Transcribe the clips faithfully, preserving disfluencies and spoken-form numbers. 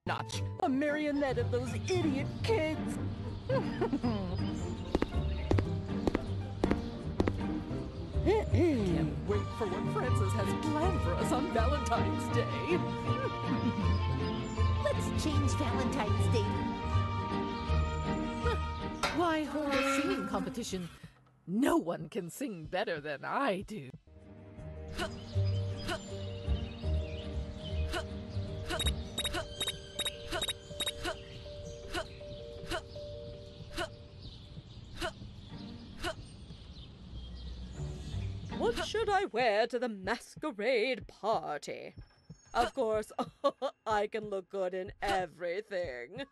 Notch, a marionette of those idiot kids. Can't wait for what Francis has planned for us on Valentine's Day. Let's change Valentine's Day. Why hold a singing competition? No one can sing better than I do. What should I wear to the masquerade party? Of course, I can look good in everything.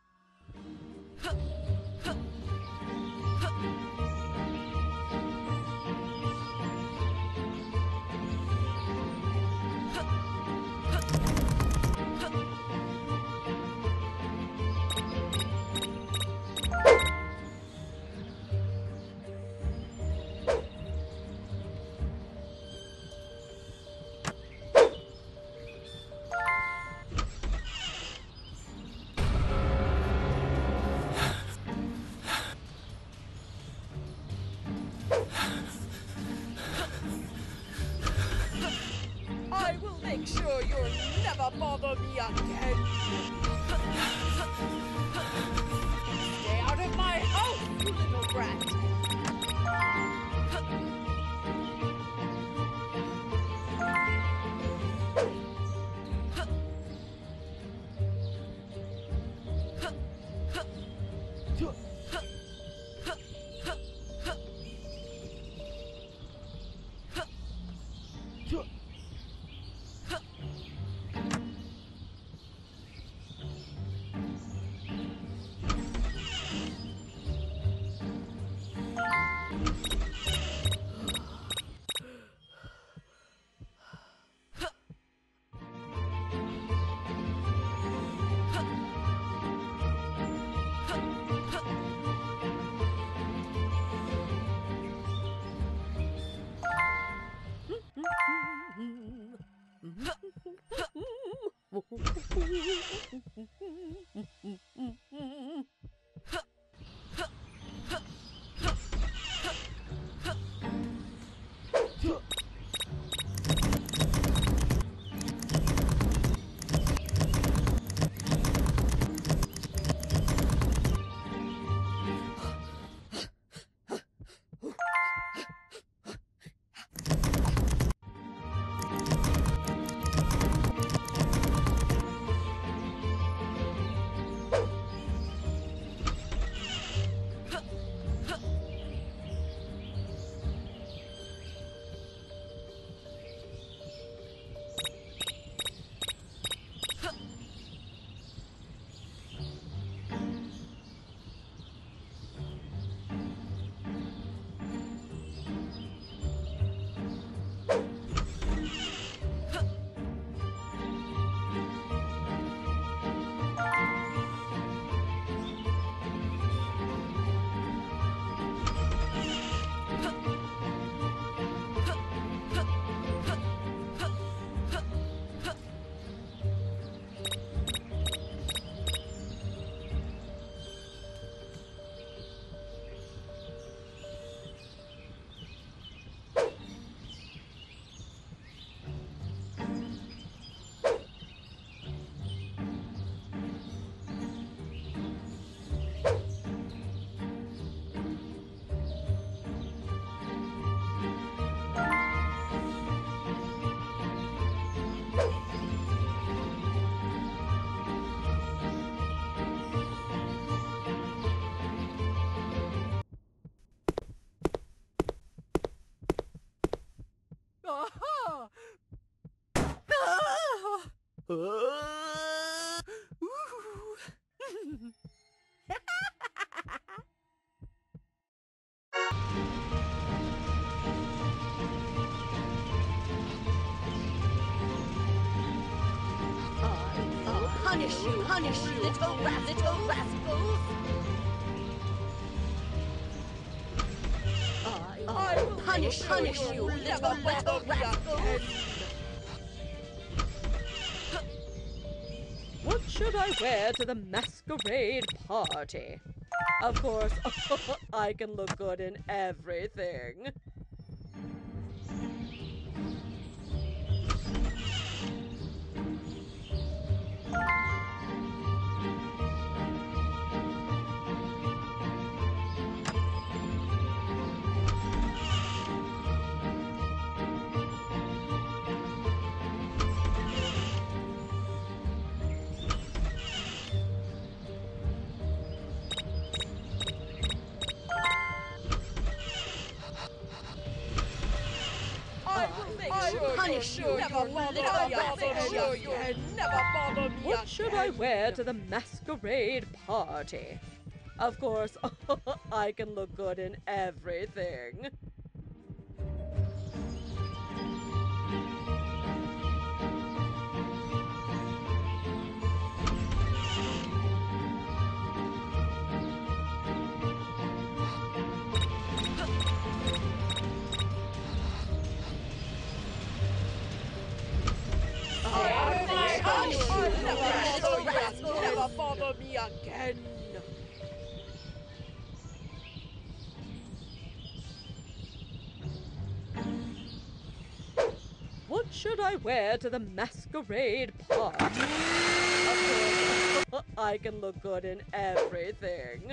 I will make sure you'll never bother me again. Stay out of my house, you little brat. Punish you, punish you, little ras little rascals! I, I will punish, punish you, little, little rascals! What should I wear to the masquerade party? Of course, I can look good in everything. Punish you, never bother me again. Never bother me What should I wear to the masquerade party? Of course, I can look good in everything. Never bother me again. What should I wear to the masquerade party? Of course, I can look good in everything.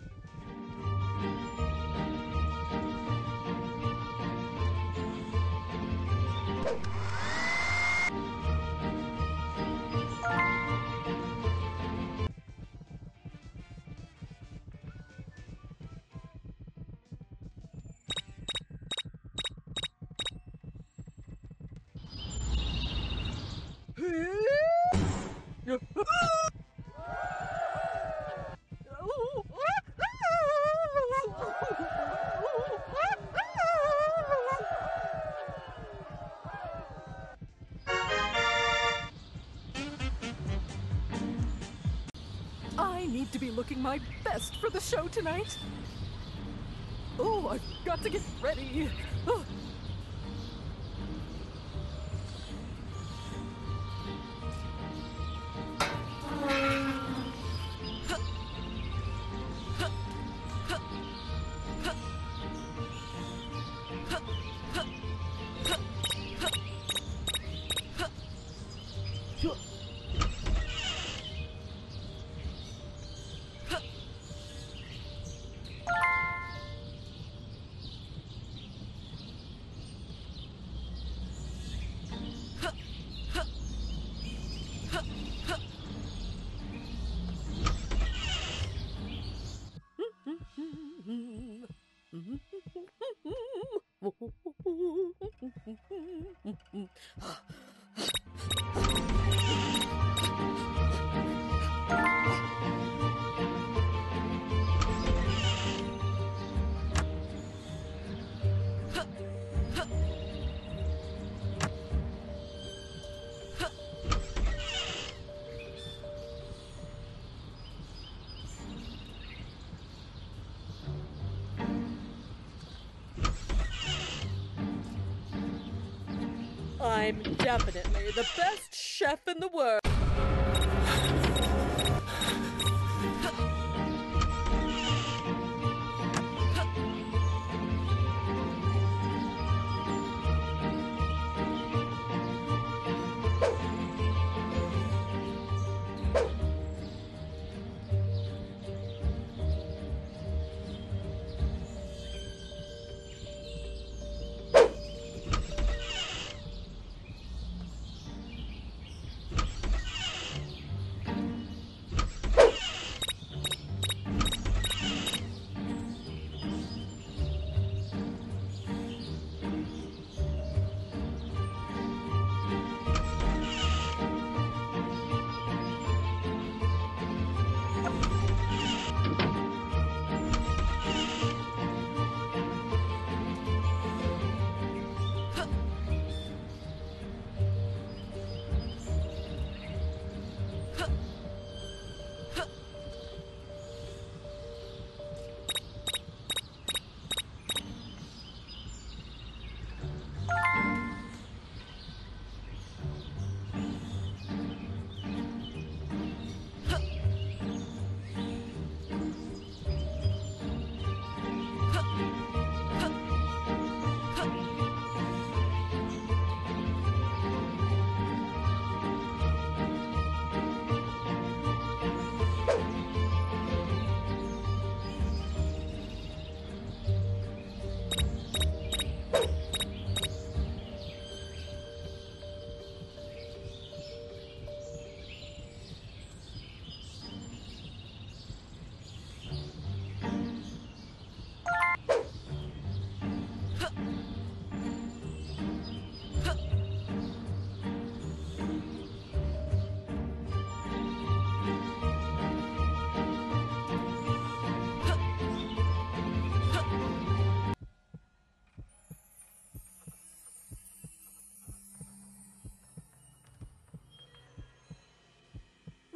I need to be looking my best for the show tonight. Oh, I've got to get ready. Oh. I'm definitely the best chef in the world.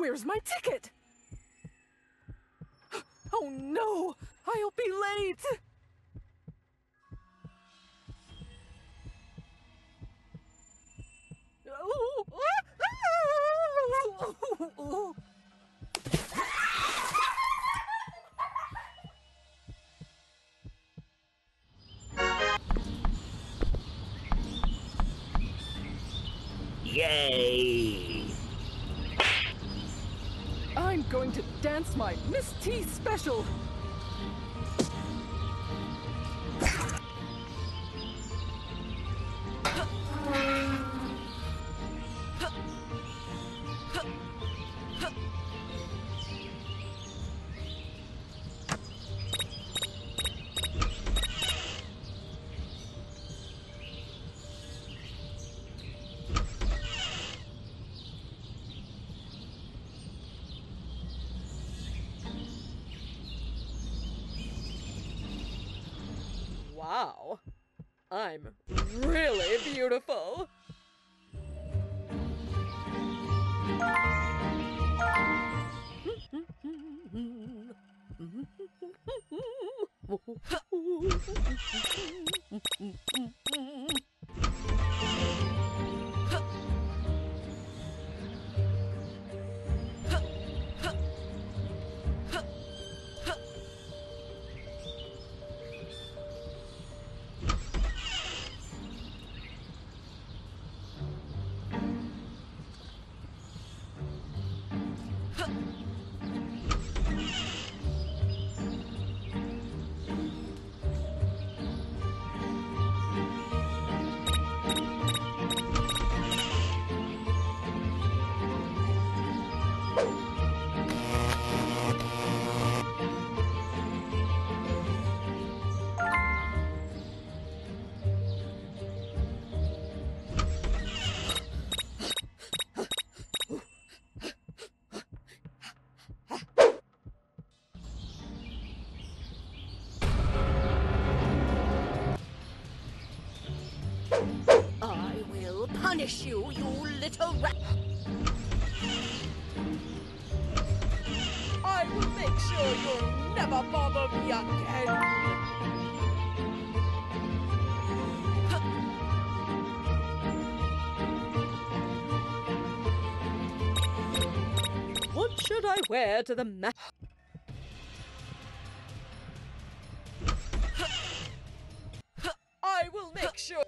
Where's my ticket? Oh no! I'll be late! Oh. Yay! I'm going to dance my Miss T special! Wow, I'm really beautiful. I will punish you, you little rat. I will make sure you'll never bother me again. What should I wear to the ma- I will make sure.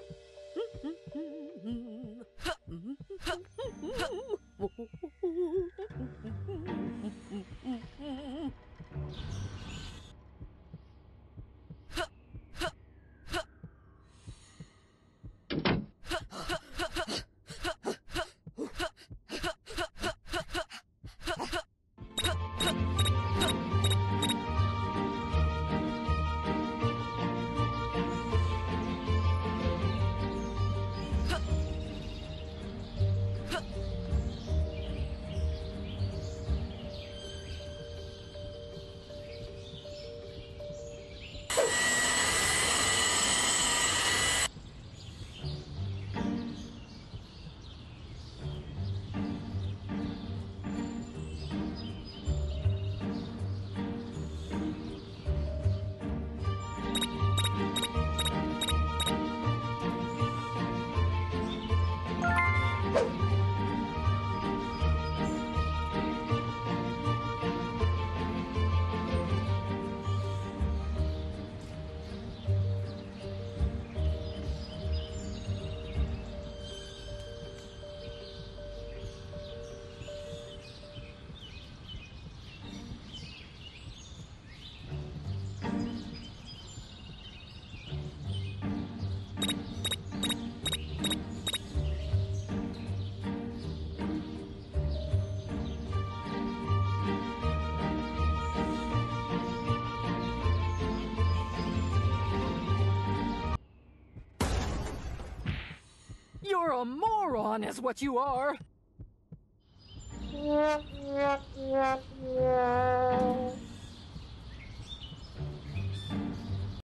You're a moron, is what you are!